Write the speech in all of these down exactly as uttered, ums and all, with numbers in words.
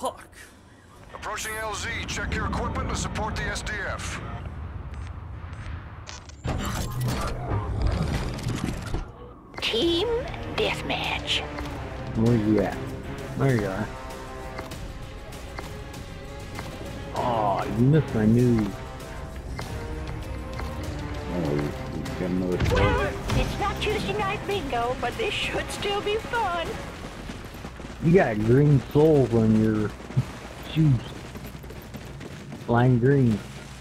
fuck? Approaching L Z. Check your equipment and support the S D F. Team Deathmatch. Where you at? There you are. Oh, you missed my news. Oh, you got another Well, it's not Tuesday night bingo, but this should still be fun. You got green soles on your shoes. Lime green.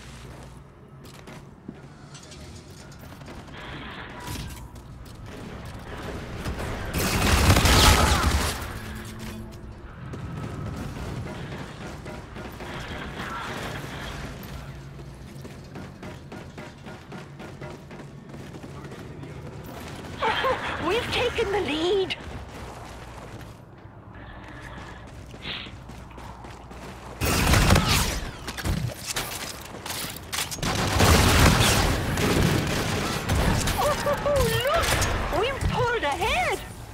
We've taken the lead. Oh, look! We've pulled ahead.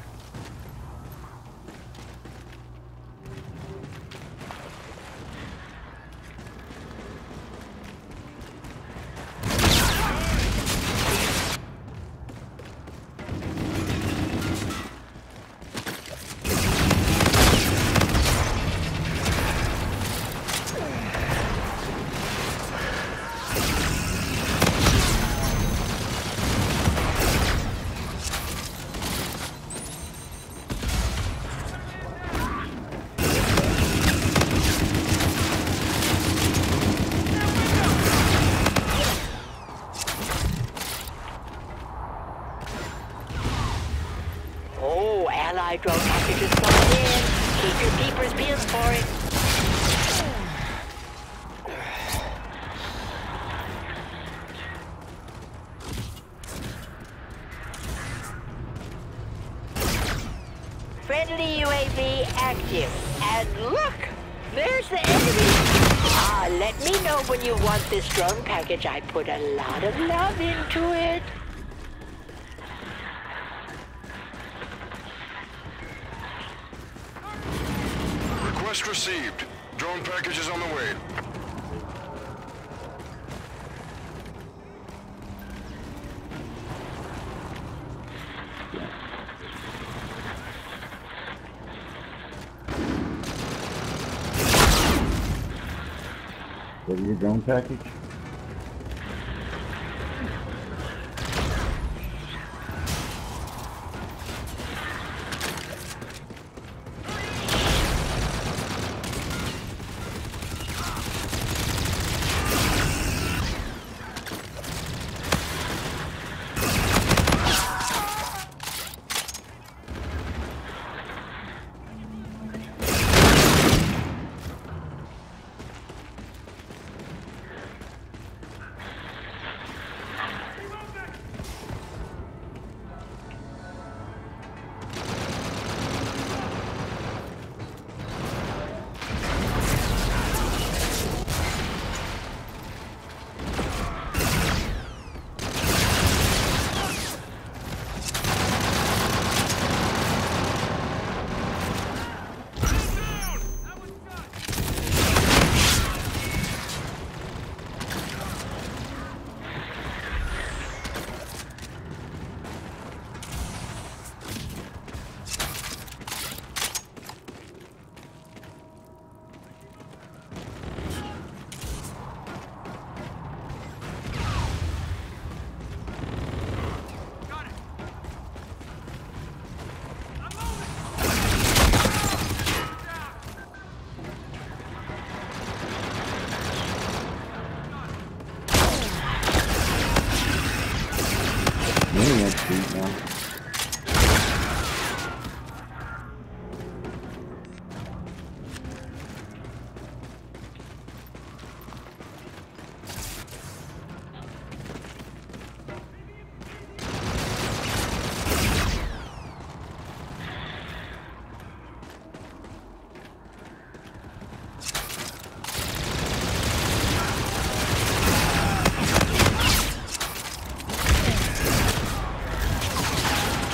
Oh, Allied drone packages coming in. Keep your peepers peeled for it. Friendly U A V active. And look! There's the enemy! Ah, let me know when you want this drone package. I put a lot of love into it. Request received. Drone package is on the way. What your drone package?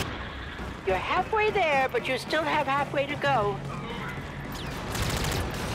You're halfway there, but you still have halfway to go.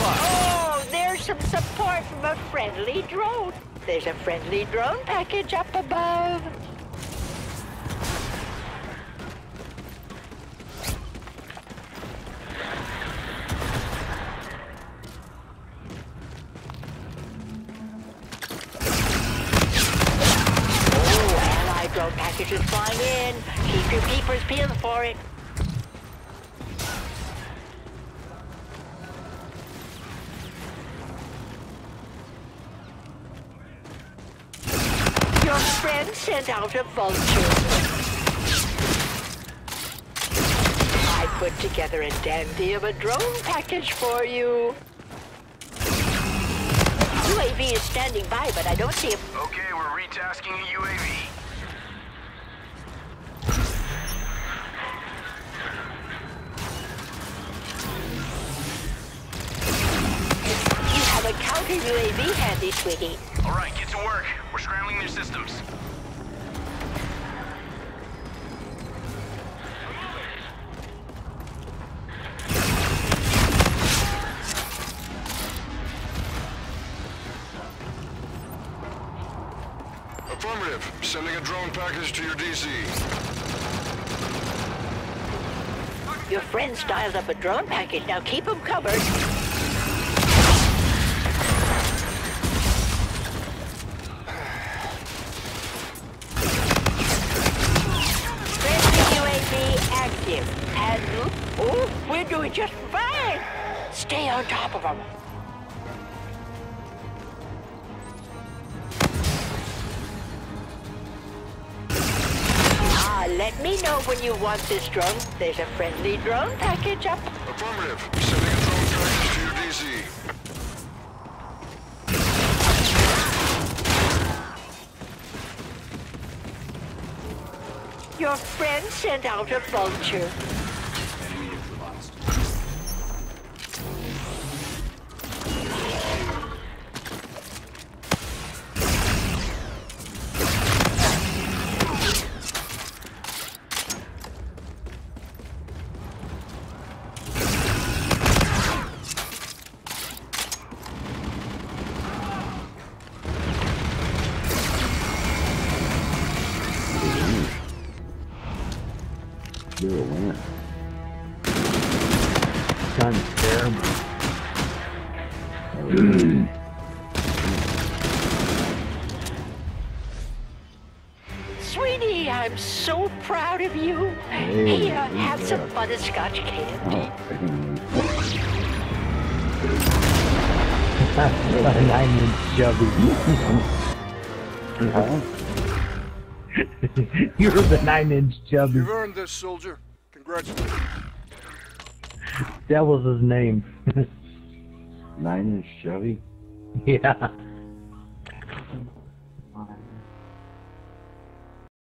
Oh, there's some support from a friendly drone. There's a friendly drone package up above. Drone package is flying in. Keep your peepers peeled for it. Your friend sent out a vulture. I put together a dandy of a drone package for you. U A V is standing by, but I don't see him. Okay, we're retasking a U A V. A counter U A V handy, sweetie. All right, get to work. We're scrambling their systems. Affirmative. Sending a drone package to your D C. Your friend's dialed up a drone package. Now keep them covered. Active. And oh, we're doing just fine. Stay on top of them. Ah, let me know when you want this drone. There's a friendly drone package up. Affirmative. Sending a drone package to your D C. Your friend sent out a vulture. You're a winner. Sounds terrible. Sweetie, I'm so proud of you. Hey, Here, have yeah. some butterscotch candy. Oh, A nine inch chubby. huh? You're the nine inch chubby. You've earned this, soldier. Congratulations. That was his name. Nine inch Chevy? Yeah.